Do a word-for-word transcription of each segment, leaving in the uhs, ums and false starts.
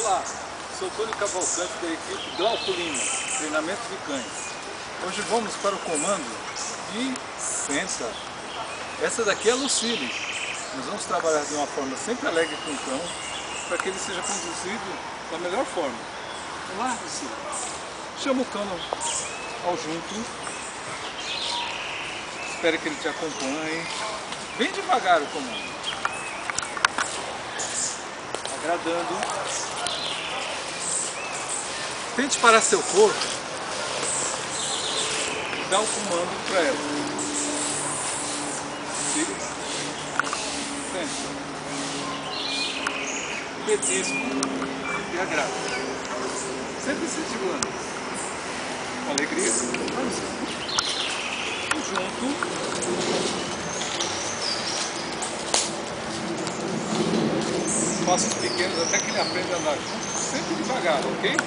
Olá, sou Túlio Cavalcante da equipe Glauco Lima, treinamento de cães. Hoje vamos para o comando de senta. Essa daqui é a Lucille. Nós vamos trabalhar de uma forma sempre alegre com o cão, para que ele seja conduzido da melhor forma. Vamos lá, Lucille. Chama o cão ao junto. Espere que ele te acompanhe. Bem devagar o comando. Agradando. Tente parar seu corpo e dá o comando para ela. Tira. Senta. Petisco e agrado. Sempre incentivando. Com alegria. Junto. Passos pequenos até que ele aprenda a andar junto. Sempre devagar, ok?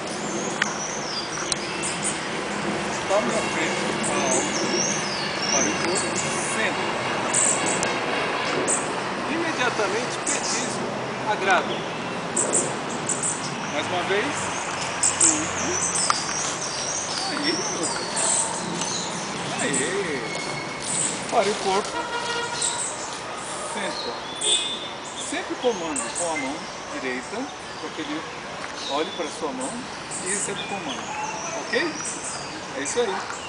Para a frente, alto, para o corpo, senta. Imediatamente, petisco, agrado. Mais uma vez. Aí, aí. Para o corpo, senta. Sempre comando com a mão direita, para que ele olhe para a sua mão e receba o comando. Ok? É isso aí.